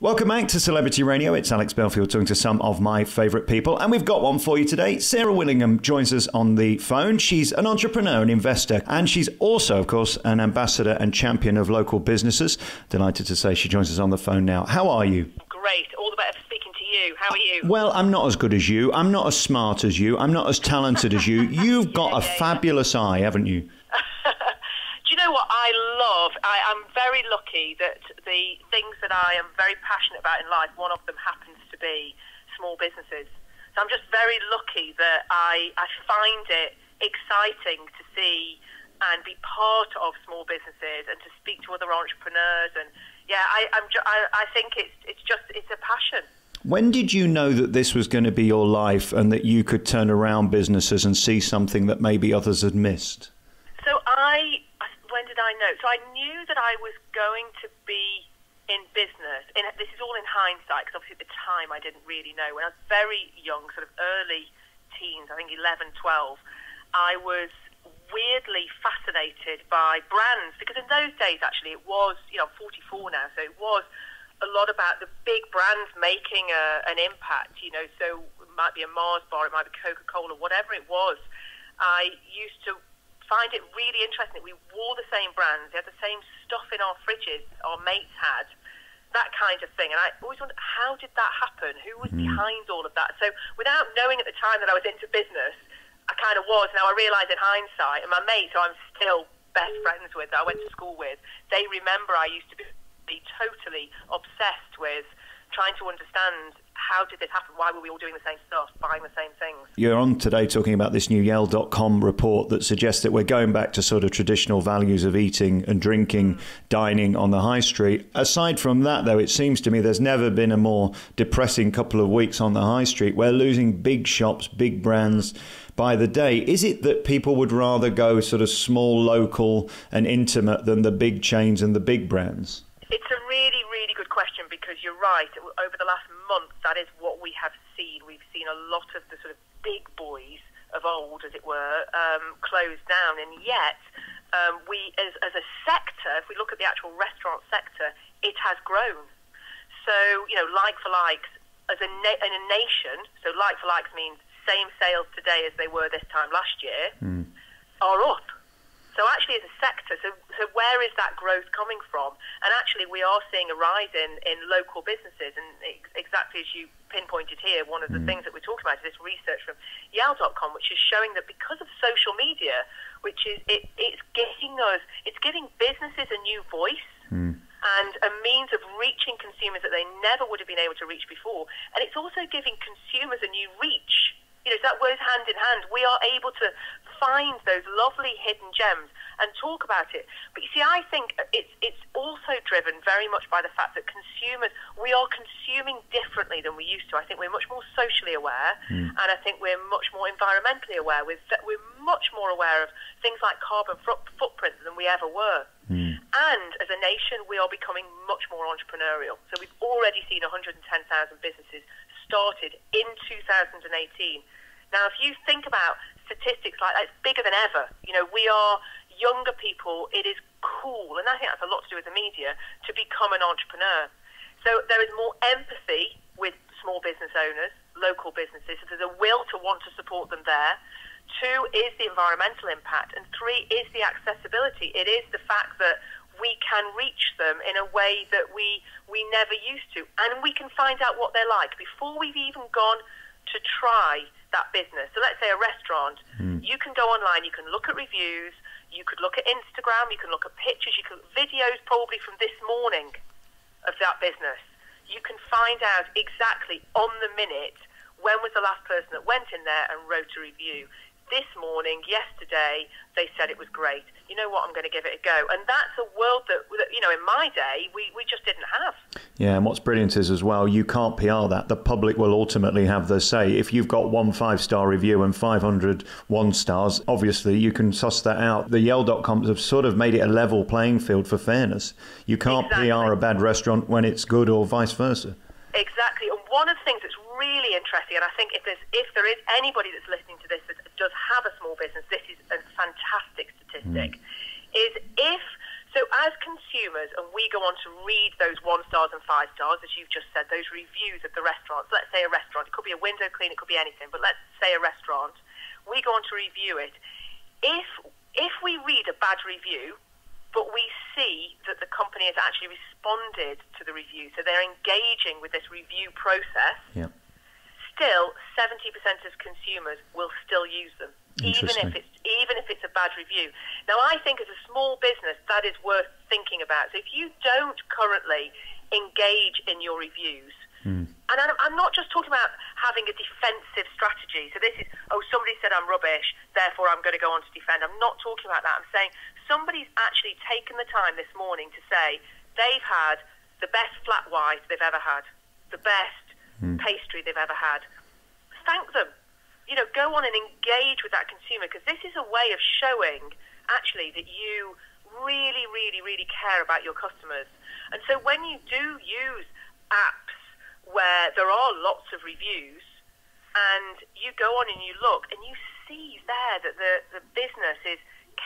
Welcome back to Celebrity Radio. It's Alex Belfield talking to some of my favourite people. And we've got one for you today. Sarah Willingham joins us on the phone. She's an entrepreneur, an investor, and she's also, of course, an ambassador and champion of local businesses. Delighted to say she joins us on the phone now. How are you? Great. All the better for speaking to you. How are you? Well, I'm not as good as you. I'm not as smart as you. I'm not as talented as you. You've got a fabulous eye, haven't you? Do you know what I love? I'm very lucky that the things that I am very passionate about in life, one of them happens to be small businesses. So I'm just very lucky that I find it exciting to see and be part of small businesses and to speak to other entrepreneurs. And yeah, I think it's a passion. When did you know that this was going to be your life and that you could turn around businesses and see something that maybe others had missed? So when did I know? So I knew that I was going to be in business. This is all in hindsight, because obviously at the time I didn't really know. When I was very young, sort of early teens, I think 11, 12, I was weirdly fascinated by brands, because in those days actually it was, I'm 44 now, so it was a lot about the big brands making an impact, so it might be a Mars bar, it might be Coca-Cola, whatever it was. I used to find it really interesting. We wore the same brands, we had the same stuff in our fridges our mates had, that kind of thing. And I always wondered, how did that happen? Who was behind all of that? So without knowing at the time that I was into business, I kind of was. Now I realise in hindsight, and my mates, who I'm still best friends with, that I went to school with, they remember I used to be totally obsessed with trying to understand, how did this happen? Why were we all doing the same stuff, buying the same things? You're on today talking about this new Yelp.com report that suggests that we're going back to sort of traditional values of eating and drinking, dining on the high street. Aside from that, though, it seems to me there's never been a more depressing couple of weeks on the high street. We're losing big shops, big brands by the day. Is it that people would rather go sort of small, local and intimate than the big chains and the big brands? It's a really, really good question, because you're right. Over the last month, that is what we have seen. We've seen a lot of the sort of big boys of old, as it were, close down. And yet, we, as a sector, if we look at the actual restaurant sector, it has grown. So, like-for-likes in a nation, so like-for-likes means same sales today as they were this time last year, are up. So actually as a sector, so where is that growth coming from? And actually we are seeing a rise in local businesses, and exactly as you pinpointed here, one of the things that we're talking about is this research from Yelp.com, which is showing that because of social media, which is it's giving businesses a new voice and a means of reaching consumers that they never would have been able to reach before. And it's also giving consumers a new reach. So that goes hand in hand. We are able to find those lovely hidden gems and talk about it. But you see, I think it's also driven very much by the fact that consumers, we are consuming differently than we used to. I think we're much more socially aware, and I think we're much more environmentally aware. We're much more aware of things like carbon footprint than we ever were. And as a nation, we are becoming much more entrepreneurial. So we've already seen 110,000 businesses started in 2018. Now, if you think about statistics like that, it's bigger than ever. We are younger people. It is cool, and I think that's a lot to do with the media, to become an entrepreneur. So there is more empathy with small business owners, local businesses. So there's a will to want to support them there. 2 is the environmental impact, and 3 is the accessibility. It is the fact that we can reach them in a way that we never used to, and we can find out what they're like before we've even gone to try that business. So let's say a restaurant, you can go online, you can look at reviews, you could look at Instagram, you can look at pictures, you can videos probably from this morning of that business. You can find out exactly on the minute when was the last person that went in there and wrote a review. This morning, yesterday, they said it was great. You know what, I'm going to give it a go. And that's a world that in my day, we just didn't have. Yeah, and what's brilliant is as well, you can't PR that. The public will ultimately have their say. If you've got 1 5-star review and 500 1-stars, obviously you can suss that out. The Yelp.coms have sort of made it a level playing field for fairness. You can't PR a bad restaurant when it's good or vice versa. Exactly. And one of the things that's really interesting, and I think if there is anybody that's listening to this that does have a small business, this is a fantastic statistic, is if So as consumers, and we go on to read those 1 stars and 5 stars, as you've just said, those reviews of the restaurants. Let's say a restaurant, it could be a window clean, it could be anything, but let's say a restaurant. We go on to review it. If we read a bad review, but we see that the company has actually responded to the review, so they're engaging with this review process, still 70% of consumers will still use them, even if it's a bad review. Now, I think as a small business, that is worth thinking about. So if you don't currently engage in your reviews, and I'm not just talking about having a defensive strategy. So this is, somebody said I'm rubbish, therefore I'm going to go on to defend. I'm not talking about that. I'm saying somebody's actually taken the time this morning to say they've had the best flat white they've ever had, the best pastry they've ever had. Thank them. You know, go on and engage with that consumer, because this is a way of showing actually that you really, really, really care about your customers. And so when you do use apps where there are lots of reviews, and you go on and you look and you see there that the business is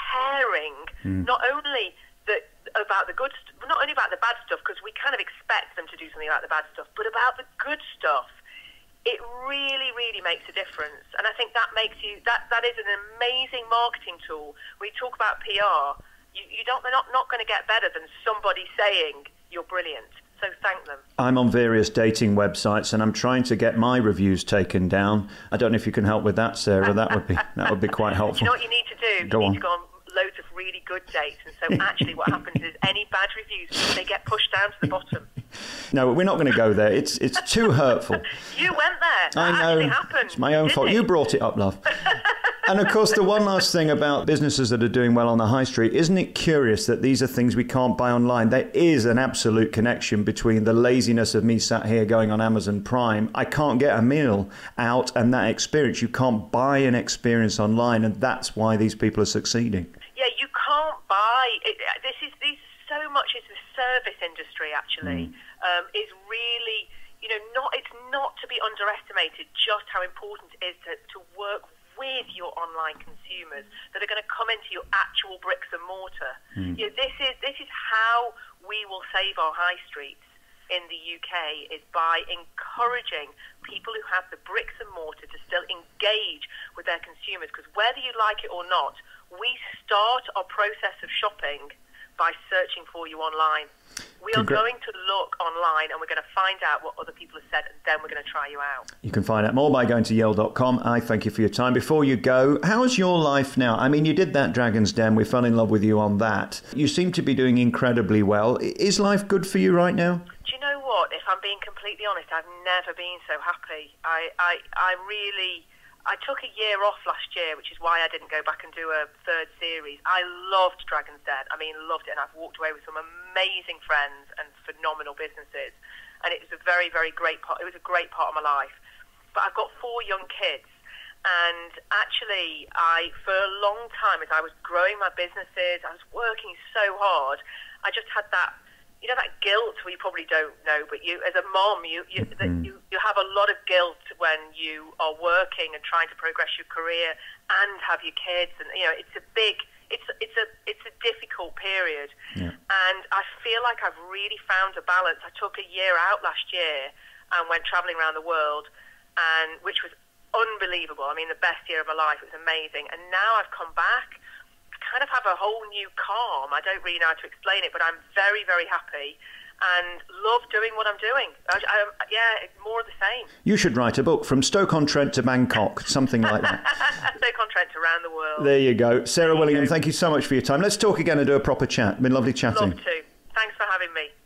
caring not only about the good, not only about the bad stuff, because we kind of expect them to do something about the bad stuff, but about the good stuff. It really, really makes a difference. And I think that makes you, that is an amazing marketing tool. We talk about PR. They're not going to get better than somebody saying you're brilliant. So thank them. I'm on various dating websites and I'm trying to get my reviews taken down. I don't know if you can help with that, Sarah. That would be quite helpful. You know what you need to do? You need to go on loads of really good dates. And so actually what happens is any bad reviews, they get pushed down to the bottom. No, we're not going to go there. It's too hurtful. You went there. I know. Actually happened. It's my own fault. You brought it up, love. And of course, the one last thing about businesses that are doing well on the high street, isn't it curious that these are things we can't buy online? There is an absolute connection between the laziness of me sat here going on Amazon Prime. I can't get a meal out, and that experience. You can't buy an experience online, and that's why these people are succeeding. Yeah, you can't buy. This is so much is the service industry actually is really, you know, it's not to be underestimated just how important it is to work with your online consumers that are going to come into your actual bricks and mortar. You know, this is how we will save our high streets in the UK, is by encouraging people who have the bricks and mortar to still engage with their consumers, because whether you like it or not, we start our process of shopping by searching for you online. We are going to look online and we're going to find out what other people have said, and then we're going to try you out. You can find out more by going to Yelp.com. I thank you for your time. Before you go, how's your life now? I mean, you did that Dragon's Den. We fell in love with you on that. You seem to be doing incredibly well. Is life good for you right now? Do you know what? If I'm being completely honest, I've never been so happy. I took a year off last year, which is why I didn't go back and do a third series. I loved Dragon's Den. I mean, loved it. And I've walked away with some amazing friends and phenomenal businesses. And it was a very, very great part. It was a great part of my life. But I've got 4 young kids. And actually, for a long time, as I was growing my businesses, I was working so hard, I just had that, you know, that guilt where you probably don't know, but you, as a mom, you have a lot of guilt when you are working and trying to progress your career and have your kids, and you know, it's a difficult period. And I feel like I've really found a balance. I took a year out last year and went traveling around the world, and which was unbelievable. I mean, the best year of my life. It was amazing. And now I've come back, kind of have a whole new calm. I don't really know how to explain it, but I'm very, very happy and love doing what I'm doing. It's more of the same. You should write a book, From Stoke-on-Trent to Bangkok, something like that. Stoke-on-Trent around the world. There you go. Sarah Willingham, thank you so much for your time. Let's talk again and do a proper chat. It's been lovely chatting. Love to. Thanks for having me.